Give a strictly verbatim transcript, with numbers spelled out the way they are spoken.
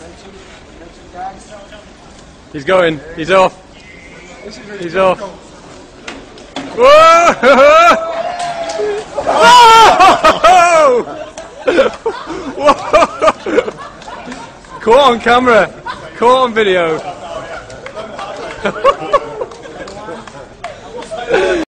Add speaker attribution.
Speaker 1: He's going. He's off. He's off. Whoa! Whoa! Caught on camera. Caught on video.